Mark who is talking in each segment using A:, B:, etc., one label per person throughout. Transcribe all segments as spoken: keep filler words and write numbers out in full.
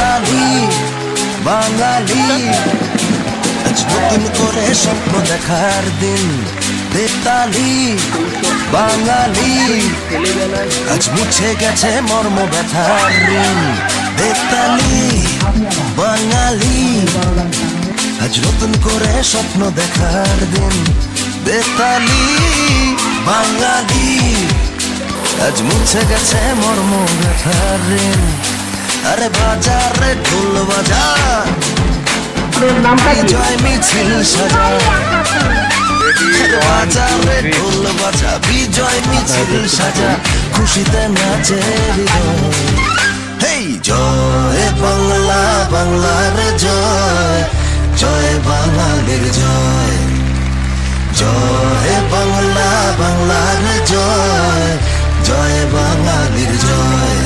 A: বেতালি বাঙালি, আজ নতুন করে স্বপ্ন দেখার দিন। বেতালি বাঙালি, আজ মুছে গেছে মর্ম ব্যথার ঋণ। বেতালি বাঙালি, আজ নতুন করে স্বপ্ন দেখার দিন। বেতালি বাঙালি, আজ মুছে গেছে মর্ম ব্যথার ঋণ। আরে বাজারে ঢোল বাজা, বিজয় মিছিল সাজা। বাজারে ঢোল বাজা, বিজয় মিছিল সাজা, খুশিতে নাচে হৃদয়। হেই জয় বাংলা, বাংলার জয়, জয় বাঙালির জয়। জয় বাংলা, বাংলার জয়, জয় বাঙালির জয়।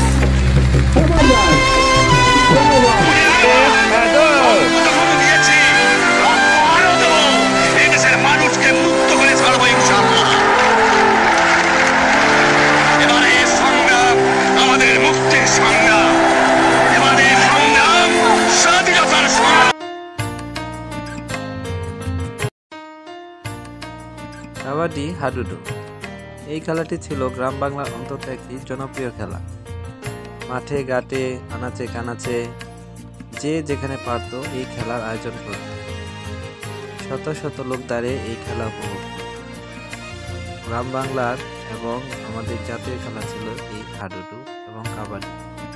B: কাবাডি হাডুডু এই খেলাটি ছিল গ্রাম বাংলার অন্তত একটি জনপ্রিয় খেলা। মাঠে ঘাটে আনাচে কানাচে যে যেখানে পারত এই খেলার আয়োজন করত। শত শত লোক দাঁড়িয়ে এই খেলা উপভোগ করত। গ্রাম বাংলার এবং আমাদের জাতীয় খেলা ছিল এই হাডুডু এবং কাবাডি।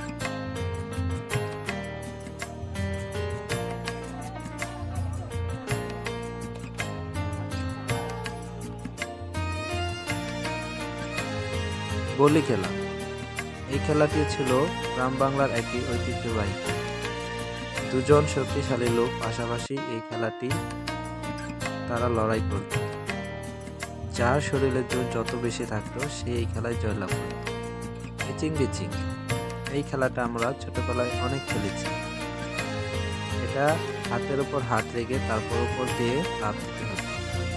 B: গলি খেলা এই খেলাটি ছিল গ্রাম বাংলার একটি ঐতিহ্যবাহী। দুজন শক্তিশালী লোক পাশাপাশি এই খেলাটি তারা লড়াই করত। যার শরীরে জোর যত বেশি থাকতো সে এই খেলায় জয়লাভ করত। ইচিং বিচিং এই খেলাটা আমরা ছোটবেলায় অনেক খেলেছি। এটা হাতের উপর হাত রেখে তারপর উপর দিয়ে লাফ দিতে হতো।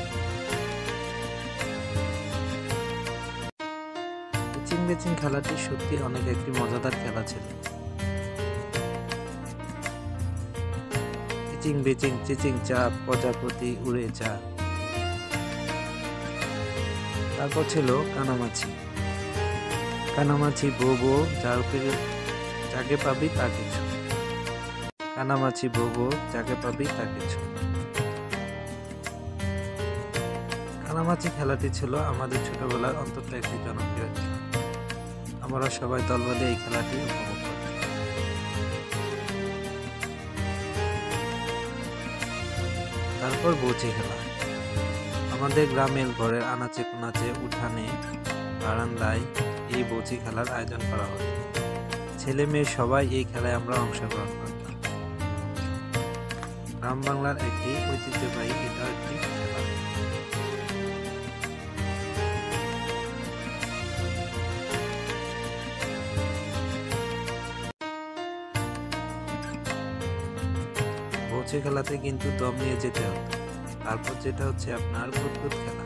B: ইচিং বিচিং খেলাটি সত্যি অনেক একটি মজাদার খেলা ছিল। ইচিং বিচিং চিচিং চাপ প্রজাপতি উড়ে যা। তারপর ছিল কানামাছি। কানামাছি বো বো যার উপরে যাকে পাবি তাকে ছো। কানামাছি বো বো যাকে পাবি তাকে ছো। কানামাছি খেলাটি ছিল আমাদের ছোটবেলার অন্তত একটি জনপ্রিয় খেলা। আমরা সবাই দল বেঁধে এই খেলাটি উপভোগ করতাম। তারপর বউচি খেলা আমাদের গ্রামের ঘরের আনাচে কোনাচে উঠানে বারান্দায় এই বউচি খেলার আয়োজন করা হতো। ছেলে মেয়ে সবাই এই খেলায় আমরা অংশগ্রহণ করতাম। গ্রাম বাংলার একটি ঐতিহ্যবাহী এটা একটি খেলা। বউচি খেলাতে কিন্তু দম নিয়ে যেতে হতো। তারপর যেটা হচ্ছে আপনার কুতকুত খেলা।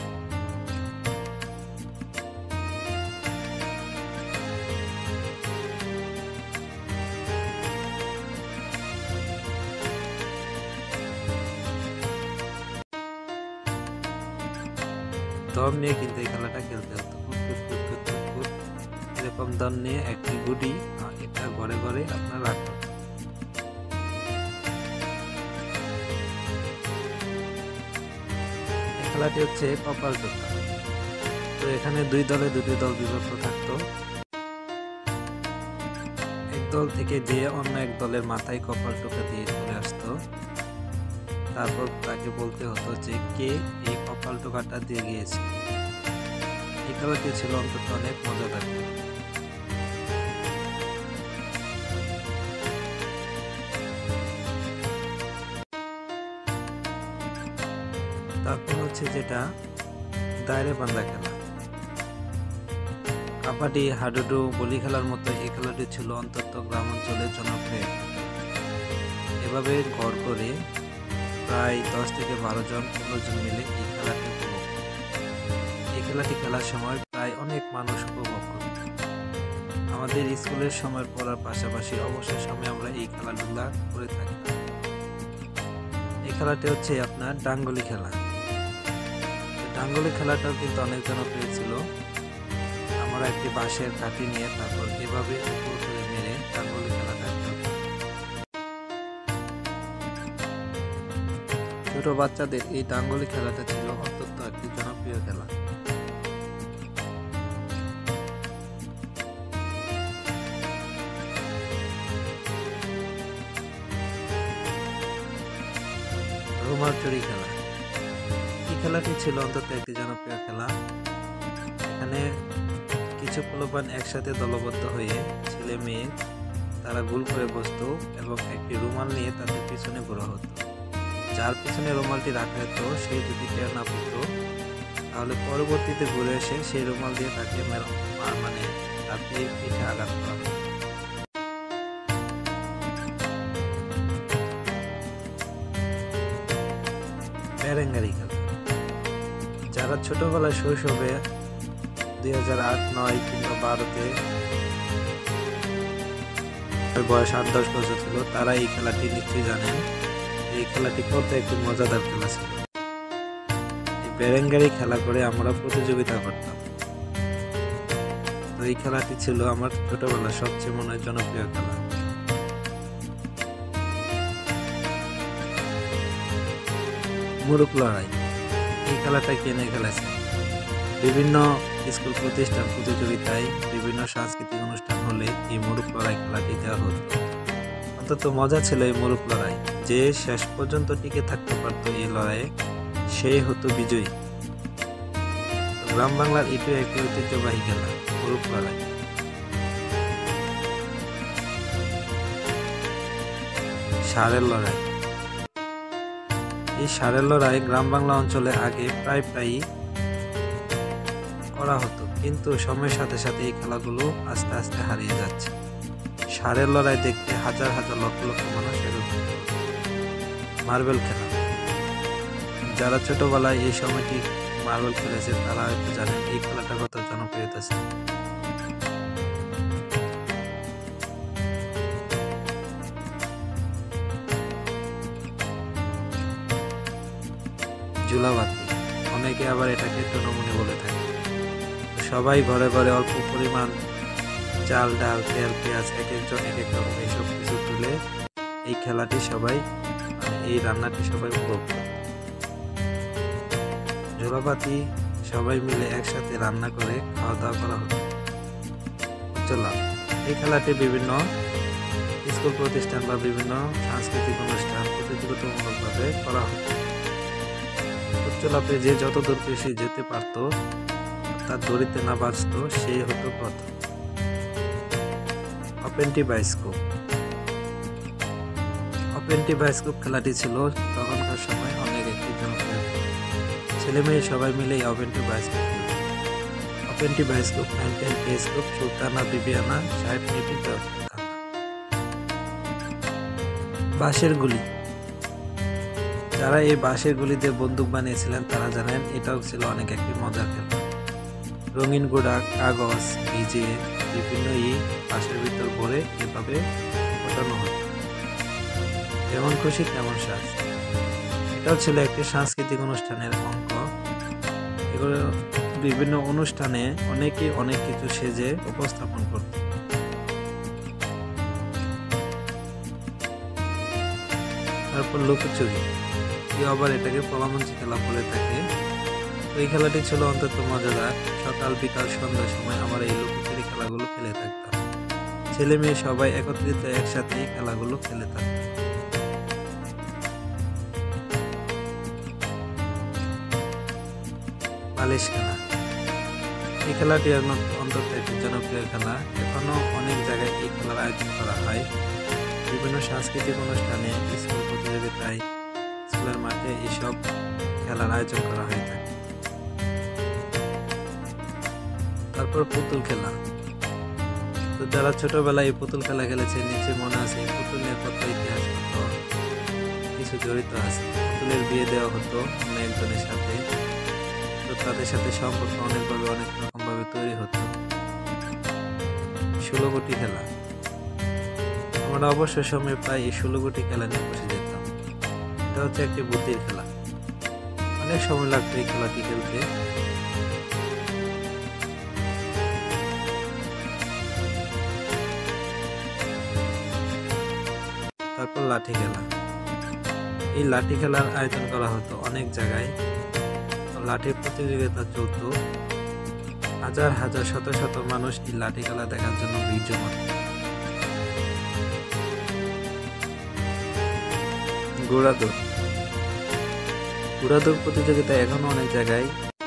B: দম নিয়ে কিন্তু এই খেলাটা খেলতে হতো। এরকম দম নিয়ে একটি গুটি এটা ঘরে ঘরে আপনার রাখতে হতো। খেলাটি হচ্ছে কপাল টোকা। তো এখানে দুই দলে দুটি দল বিভক্ত থাকতো। এক দল থেকে যে অন্য এক দলের মাথায় কপাল টোকা দিয়ে চলে আসতো। তারপর তাকে বলতে হতো যে কে এই কপাল টোকাটা দিয়ে গিয়েছে। এই খেলাটি ছিল অন্তত অনেক মজাদার খেলা। তারপর হচ্ছে যেটা দায়রে বান্ধা খেলা। কাবাডি হাডুডু বলি খেলার মতো এই খেলাটি ছিল অন্তত গ্রাম অঞ্চলের জনপ্রিয়। এভাবে ঘর করে প্রায় দশ থেকে বারো জন পনেরো জন মিলে এই খেলাটি উপভোগ করত। এই খেলাটি খেলার সময় প্রায় অনেক মানুষ উপভোগ করত। আমাদের স্কুলের সময় পড়ার পাশাপাশি অবসর সময়ে আমরা এই খেলাধুলা করে থাকি। এই খেলাটি হচ্ছে আপনার ডাঙ্গুলি খেলা। ডাঙ্গুলি খেলাটাও কিন্তু অনেক জনপ্রিয় ছিল। আমরা একটি বাঁশের কাঠি নিয়ে তারপর এভাবে উপর করে মেরে ডাঙ্গুলি খেলাটা খেলতাম। ছোট বাচ্চাদের এই ডাঙ্গুলি খেলাটা ছিল অত্যন্ত একটি জনপ্রিয় খেলা। রুমাল চুরি খেলা, এই খেলাটি ছিল অন্তত একটি জনপ্রিয় খেলা। এখানে কিছু পোলাপান একসাথে দলবদ্ধ হয়ে ছেলে মেয়ে তারা গোল করে বসতো এবং একটি রুমাল নিয়ে তাদের পিছনে ঘোরা হতো। যার পিছনে রুমালটি রাখা হতো সে যদি টের না পেতো তাহলে পরবর্তীতে ঘুরে এসে সেই রুমাল দিয়ে তাকে মানে তার পিঠে আঘাত করা হতো। ব্যারেঙ্গারি খেলা, যারা ছোটবেলায় শৈশবে দুই হাজার আট নয় কিংবা বারোতে বয়স আট দশ বছর ছিল তারা এই খেলাটি নিশ্চয়ই জানেন। এই খেলাটি কত একটি মজাদার খেলা ছিল। এই ব্যারেঙ্গারি খেলা করে আমরা প্রতিযোগিতা করতাম। তো এই খেলাটি ছিল আমার ছোটবেলার সবচেয়ে মনে হয় জনপ্রিয় খেলা। মুরুক লড়াই, এই খেলাটা কেনে খেলেছে বিভিন্ন স্কুল প্রতিষ্ঠান প্রতিযোগিতায়, বিভিন্ন সাংস্কৃতিক অনুষ্ঠান হলে এই মুরুক লড়াই খেলাটি দেওয়া হতো। অন্তত মজা ছিল এই মুরুক লড়াই। যে শেষ পর্যন্ত টিকে থাকতে পারত এই লড়াইয়ে সেই হতো বিজয়ী। গ্রাম বাংলার এটিও একটি ঐতিহ্যবাহী খেলা, মুরুক লড়াই। ষাঁড়ের লড়াই, এই ষাঁড়ের লড়াই গ্রাম বাংলা অঞ্চলে আগে প্রায় প্রায়ই করা হতো, কিন্তু সময়ের সাথে সাথে এই খেলাগুলো আস্তে আস্তে হারিয়ে যাচ্ছে। ষাঁড়ের লড়াই দেখতে হাজার হাজার লক্ষ লক্ষ মানুষ এরকম। মার্বেল খেলা, যারা ছোটবেলায় এই সময়টি মার্বেল খেলেছে তারা হয়তো জানেন এই খেলাটা কত জনপ্রিয়তা ছিল। ঝুলাবাতি, অনেকে আবার এটাকে টুনমুনি বলে থাকে। সবাই ঘরে ঘরে অল্প পরিমাণ চাল ডাল তেল পেঁয়াজ এক একজন এক এক রকম এইসব কিছু তুলে এই খেলাটি সবাই মানে এই রান্নাটি সবাই উপভোগ করে। ঝোলাপাতি সবাই মিলে একসাথে রান্না করে খাওয়া দাওয়া করা হতো। চলা, এই খেলাটি বিভিন্ন স্কুল প্রতিষ্ঠান বা বিভিন্ন সাংস্কৃতিক অনুষ্ঠান প্রতিযোগিতামূলকভাবে করা হতো। উচ্চলাপে যে যত দূর বেশি যেতে পারত তার দড়িতে না বাঁচত সেই হতো প্রথম। ওপেনটি বায়োস্কোপ, ওপেনটি বায়োস্কোপ খেলাটি ছিল তখনকার সময় অনেক একটি জনপ্রিয়। ছেলে মেয়ে সবাই মিলে এই ওপেনটি বায়োস্কোপ খেলত। ওপেনটি বায়োস্কোপ নাইনটেন টেলিস্কোপ সুলতানা বিবিয়ানা সাহেব নির্মিত বাঁশের গুলি, যারা এই বাঁশের গুলিতে বন্দুক বানিয়েছিলেন তারা জানেন এটাও ছিল অনেক একটি মজার খেলা। রঙিন গুঁড়া কাগজ ভিজিয়ে বিভিন্ন ই বাঁশের ভিতর ভরে এভাবে ফোটানো হতো। যেমন খুশি তেমন সাজ, এটাও ছিল একটি সাংস্কৃতিক অনুষ্ঠানের অঙ্ক। এগুলো বিভিন্ন অনুষ্ঠানে অনেকে অনেক কিছু সেজে উপস্থাপন করত। তারপর লুকোচুরি, কেউ আবার এটাকে পলামঞ্চি খেলা বলে থাকে। এই খেলাটি ছিল অন্তত মজাদার। সকাল বিকাল সন্ধ্যার সময় আমরা এই লুকোচুরি খেলাগুলো খেলে থাকতাম। ছেলে মেয়ে সবাই একত্রিত একসাথে এই খেলাগুলো খেলে থাকতাম। বালিশ খেলা, এই খেলাটি অন্তত একটি জনপ্রিয় খেলা। এখনো অনেক জায়গায় এই খেলার আয়োজন করা হয়। বিভিন্ন সাংস্কৃতিক অনুষ্ঠানে, স্কুল প্রতিযোগিতায়, স্কুলের মাঠে এসব খেলার আয়োজন করা হয়ে থাকে। তারপর পুতুল খেলা, তো যারা ছোটবেলায় এই পুতুল খেলা খেলেছে নিচে মনে আছে এই পুতুল নিয়ে কত ইতিহাস কত কিছু জড়িত আছে। পুতুলের বিয়ে দেওয়া হতো অন্য একজনের সাথে, তো তাদের সাথে সম্পর্ক অনেকভাবে অনেক রকম ভাবে তৈরি হতো। ষোলো গুটি খেলা। আমরা অবসর সময়ে প্রায় এই ষোলো গুটি খেলা নিয়ে বসে যেতাম। এটা হচ্ছে একটি বুদ্ধির খেলা। অনেক সময় লাগতো এই খেলাটি খেলতে। তারপর লাঠি খেলা। এই লাঠি খেলার আয়োজন করা হতো অনেক জায়গায়। লাঠির প্রতিযোগিতা চলত। হাজার হাজার শত শত মানুষ এই লাঠি খেলা দেখার জন্য ভিড় জমাত। ঘোড়াদৌড়। ঘোড়াদৌড় প্রতিযোগিতা এখনো অনেক জায়গায়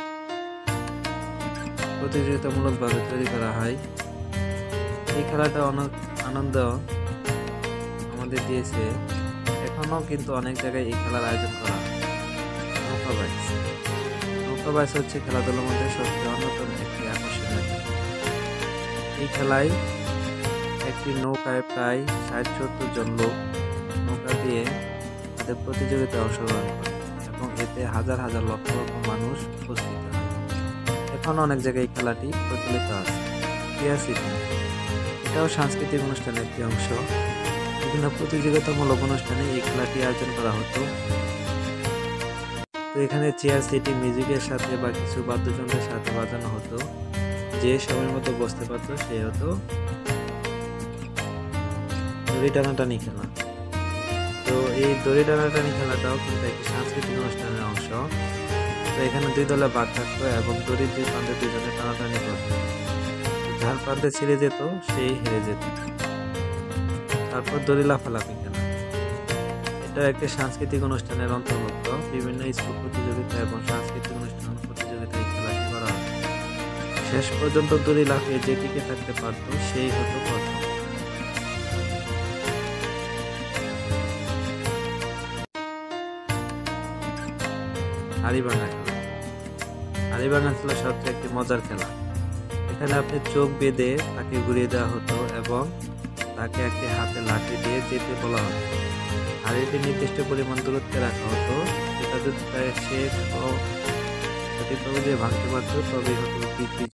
B: প্রতিযোগিতামূলকভাবে তৈরি করা হয়। এই খেলাটা অনেক আনন্দ আমাদের দিয়েছে। এখনো কিন্তু অনেক জায়গায় এই খেলার আয়োজন করা হয়। নৌকা বাইচ। নৌকা বাইচ হচ্ছে খেলাধুলার মধ্যে সবচেয়ে অন্যতম একটি আকর্ষণীয় খেলা। এই খেলায় একটি নৌকায় প্রায় ষাট সত্তর জন লোক নৌকা দিয়ে তাদের প্রতিযোগিতায় অংশগ্রহণ করে এবং এতে হাজার হাজার লক্ষ লক্ষ মানুষ উপস্থিত হয়। এখন অনেক জায়গায় এই খেলাটি প্রচলিত আছে। Chair sitting. এটাও সাংস্কৃতিক অনুষ্ঠানের একটি অংশ। বিভিন্ন প্রতিযোগিতামূলক অনুষ্ঠানে এই খেলাটি আয়োজন করা হতো। তো এখানে চেয়ার সিটিং মিউজিকের সাথে বা কিছু বাদ্যযন্ত্রের সাথে বাজানো হতো। যে সময়ের মতো বসতে পারত সে হতো দড়ি টানাটানি খেলা। তো এই দড়ি টানাটানি খেলাটাও কিন্তু একটি সাংস্কৃতিক অনুষ্ঠানের অংশ। তো এখানে দুই দলে ভাগ থাকতো এবং দড়ির দুই প্রান্তে দুজনে টানাটানি করত। যার প্রান্তে ছিঁড়ে যেত সেই হেরে যেত। তারপর দড়ি লাফালাফি খেলা। এটা একটি সাংস্কৃতিক অনুষ্ঠানের অন্তর্ভুক্ত। বিভিন্ন স্কুল প্রতিযোগিতা এবং সাংস্কৃতিক অনুষ্ঠান প্রতিযোগিতায় খেলাটি করা হতো। শেষ পর্যন্ত দড়ি লাফিয়ে যে টিকে থাকতে পারত সেই হতো প্রথম। হাড়ি ভাঙা খেলা। হাড়ি ভাঙা ছিল সবচেয়ে একটি মজার খেলা। এখানে আপনি চোখ বেঁধে তাকে ঘুরিয়ে দেওয়া হতো এবং তাকে একটি হাতে লাঠি দিয়ে যেতে বলা হতো। হাড়িটি নির্দিষ্ট পরিমাণ দূরত্বে রাখা হতো। সেটা যদি সে সঠিকভাবে যে ভাঙতে পারত তবেই হতো